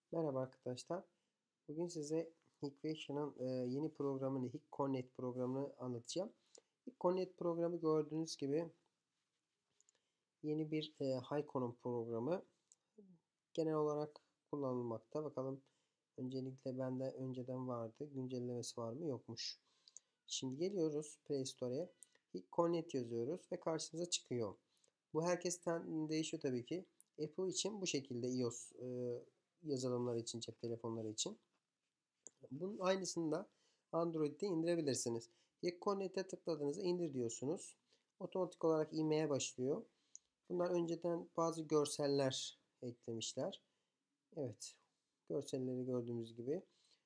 Merhaba arkadaşlar. Bugün size Hikvision'ın yeni programını, HikConnect programını anlatacağım. HikConnect programı gördüğünüz gibi yeni bir HiConnect programı. Genel olarak kullanılmakta. Bakalım öncelikle bende önceden vardı. Güncellemesi var mı? Yokmuş. Şimdi geliyoruz Play Store'ya. HikConnect yazıyoruz ve karşımıza çıkıyor. Bu herkesten değişiyor tabii ki. Apple için bu şekilde iOS yazılımları için, cep telefonları için. Bunun aynısını da Android'de indirebilirsiniz. Connect'e tıkladığınızda indir diyorsunuz. Otomatik olarak inmeye başlıyor. Bunlar önceden bazı görseller eklemişler. Evet. Görselleri gördüğümüz gibi.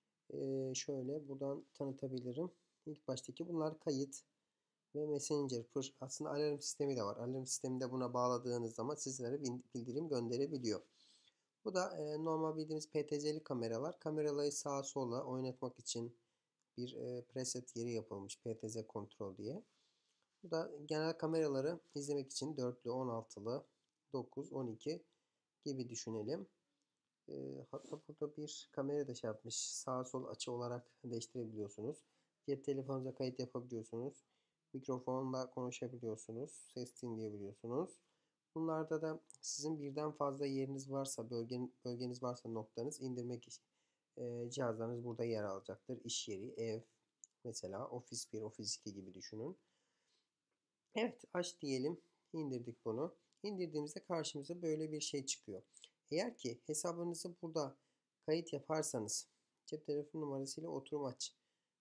Şöyle buradan tanıtabilirim. İlk baştaki bunlar kayıt ve Messenger. Aslında alarm sistemi de var. Alarm sistemi de buna bağladığınız zaman sizlere bildirim gönderebiliyor. Bu da normal bildiğimiz PTZ'li kameralar. Kameraları sağa sola oynatmak için bir preset yeri yapılmış. PTZ kontrol diye. Bu da genel kameraları izlemek için dörtlü, 16'lı, 9, 12 gibi düşünelim. Hatta burada bir kamera da şey yapmış. Sağ sol açı olarak değiştirebiliyorsunuz. Cep telefonunuza kayıt yapabiliyorsunuz. Mikrofonla konuşabiliyorsunuz. Ses dinleyebiliyorsunuz. Bunlarda da sizin birden fazla yeriniz varsa, bölgeniz varsa noktanız indirmek cihazlarınız burada yer alacaktır. İş yeri, ev, mesela Office 1, Office 2 gibi düşünün. Evet, aç diyelim. İndirdik bunu. İndirdiğimizde karşımıza böyle bir şey çıkıyor. Eğer ki hesabınızı burada kayıt yaparsanız, cep telefon numarasıyla oturum aç.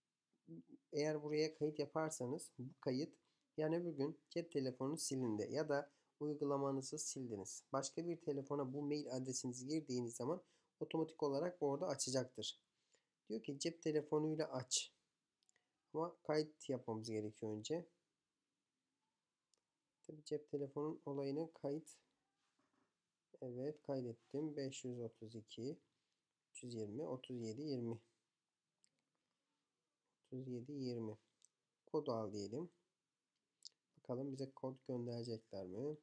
Eğer buraya kayıt yaparsanız bu kayıt yani öbür gün cep telefonu silindi ya da uygulamanızı sildiniz. Başka bir telefona bu mail adresinizi girdiğiniz zaman otomatik olarak orada açacaktır. Diyor ki cep telefonuyla aç. Ama kayıt yapmamız gerekiyor önce. Tabii cep telefonun olayını kayıt. Evet, kaydettim. 532 320 37 20 37 20 kodu al diyelim. Bakalım bize kod gönderecekler mi?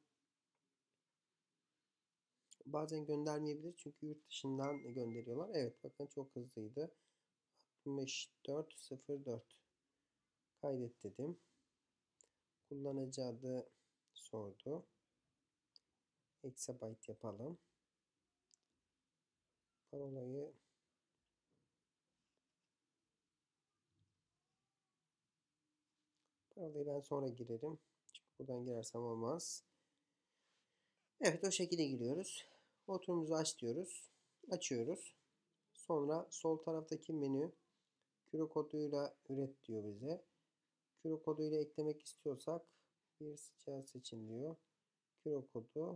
Bazen göndermeyebilir çünkü yurt dışından gönderiyorlar. Evet, bakın çok hızlıydı. 6404 kaydet dedim. Kullanıcı adı sordu. Exabyte yapalım. Parolayı ben sonra girerim. Çünkü buradan girersem olmaz. Evet, o şekilde giriyoruz. Oturumuzu aç diyoruz. Açıyoruz. Sonra sol taraftaki menü Kiro koduyla üret diyor bize. Kiro koduyla eklemek istiyorsak bir cihaz seçin diyor. Kiro kodu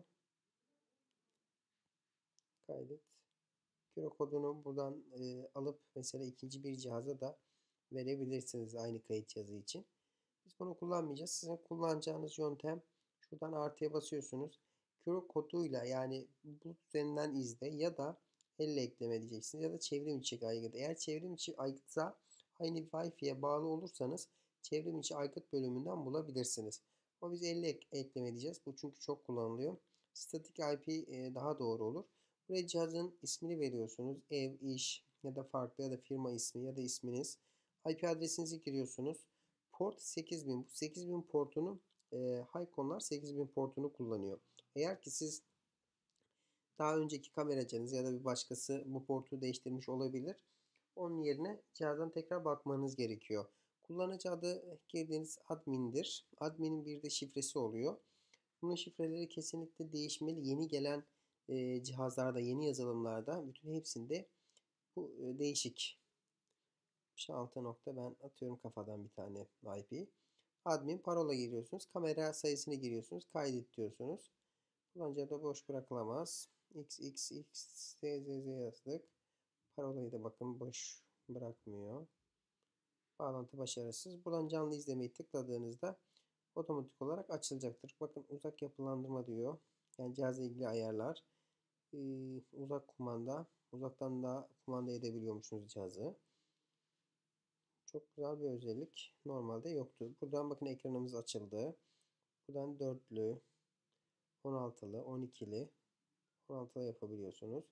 kaydet. Kiro kodunu buradan alıp mesela ikinci bir cihaza da verebilirsiniz aynı kayıt cihazı için. Biz bunu kullanmayacağız. Sizin kullanacağınız yöntem şuradan artıya basıyorsunuz. Kiro koduyla yani bu üzerinden izle ya da elle ekleme diyeceksiniz ya da çevrim içi aygıt. Eğer çevrim içi aygıtsa aynı Wi-Fi'ye bağlı olursanız çevrim içi aygıt bölümünden bulabilirsiniz. Ama biz elle ekleme diyeceğiz. Bu çünkü çok kullanılıyor. Statik IP daha doğru olur. Buraya cihazın ismini veriyorsunuz. Ev, iş ya da farklı ya da firma ismi ya da isminiz. IP adresinizi giriyorsunuz. Port 8000. Bu 8000 portunu Hyconlar 8000 portunu kullanıyor. Eğer ki siz daha önceki kameracınız ya da bir başkası bu portu değiştirmiş olabilir. Onun yerine cihazdan tekrar bakmanız gerekiyor. Kullanıcı adı girdiğiniz admin'dir. Admin'in bir de şifresi oluyor. Bunun şifreleri kesinlikle değişmeli. Yeni gelen cihazlarda, yeni yazılımlarda bütün hepsinde bu değişik. 66 nokta ben atıyorum kafadan bir tane IP. Admin parola giriyorsunuz. Kamera sayısını giriyorsunuz. Kaydet diyorsunuz. Kullanıcı adı boş bırakılamaz. XXXZZZ yazdık. Parolayı da bakın boş bırakmıyor. Bağlantı başarısız. Buradan canlı izlemeyi tıkladığınızda otomatik olarak açılacaktır. Bakın uzak yapılandırma diyor. Yani cihazla ilgili ayarlar. Uzak kumanda. Uzaktan da kumanda edebiliyormuşsunuz cihazı. Çok güzel bir özellik. Normalde yoktu. Buradan bakın ekranımız açıldı. Buradan dörtlü, 16'lı, 12'li, 16'lı yapabiliyorsunuz.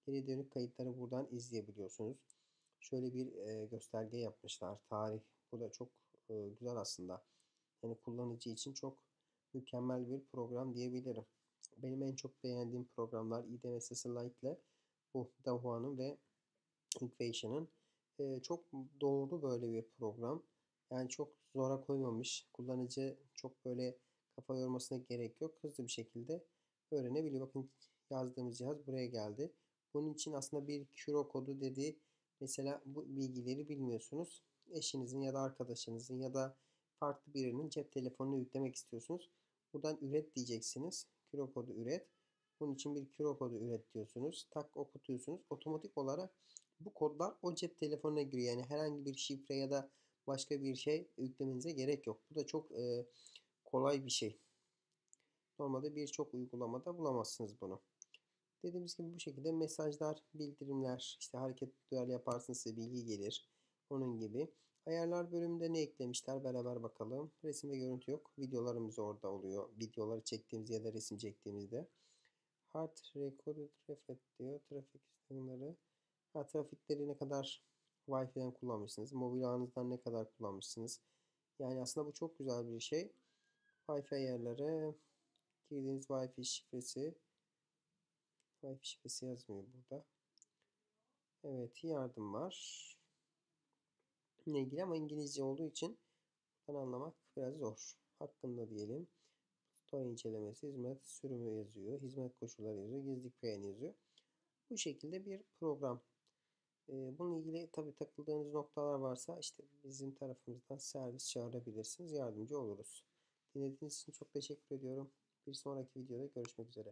Geri dönük kayıtları buradan izleyebiliyorsunuz. Şöyle bir gösterge yapmışlar. Tarih. Bu da çok güzel aslında. Yani kullanıcı için çok mükemmel bir program diyebilirim. Benim en çok beğendiğim programlar IDMSS Lite ile bu Dahua'nın ve Equation'ın çok doğru böyle bir program. Yani çok zora koymamış. Kullanıcı çok böyle kafa yormasına gerek yok. Hızlı bir şekilde öğrenebiliyor. Bakın yazdığımız cihaz buraya geldi. Bunun için aslında bir Kuro kodu dediği, mesela bu bilgileri bilmiyorsunuz. Eşinizin ya da arkadaşınızın ya da farklı birinin cep telefonunu yüklemek istiyorsunuz. Buradan üret diyeceksiniz. Kuro kodu üret. Bunun için bir Kuro kodu üret diyorsunuz. Tak okutuyorsunuz. Otomatik olarak bu kodlar o cep telefonuna giriyor. Yani herhangi bir şifre ya da başka bir şey yüklemenize gerek yok. Bu da çok kolay bir şey. Normalde birçok uygulamada bulamazsınız bunu. Dediğimiz gibi bu şekilde mesajlar, bildirimler, işte hareket duyarlı yaparsınız size bilgi gelir. Onun gibi. Ayarlar bölümünde ne eklemişler beraber bakalım. Resim ve görüntü yok. Videolarımız orada oluyor. Videoları çektiğimiz ya da resim çektiğimizde. Heart Recorded Reflect diyor. Trafik sistemleri. Trafikleri ne kadar Wi-Fi'den kullanmışsınız. Mobil ağınızdan ne kadar kullanmışsınız. Yani aslında bu çok güzel bir şey. Wi-Fi ayarları. Girdiğiniz Wi-Fi şifresi. Wi-Fi şifresi yazmıyor burada. Evet, yardım var. İlgili ama İngilizce olduğu için anlamak biraz zor. Hakkında diyelim. Store incelemesi, hizmet sürümü yazıyor. Hizmet koşulları yazıyor. Gizlilik beyanı yazıyor. Bu şekilde bir program. Bununla ilgili tabii takıldığınız noktalar varsa işte bizim tarafımızdan servis çağırabilirsiniz. Yardımcı oluruz. Dinlediğiniz için çok teşekkür ediyorum. Bir sonraki videoda görüşmek üzere.